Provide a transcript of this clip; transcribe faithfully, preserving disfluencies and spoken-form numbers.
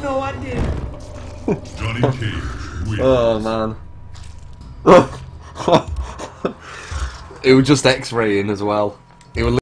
no, I did. Johnny Cage wins. Oh man. It was just X-raying as well. It was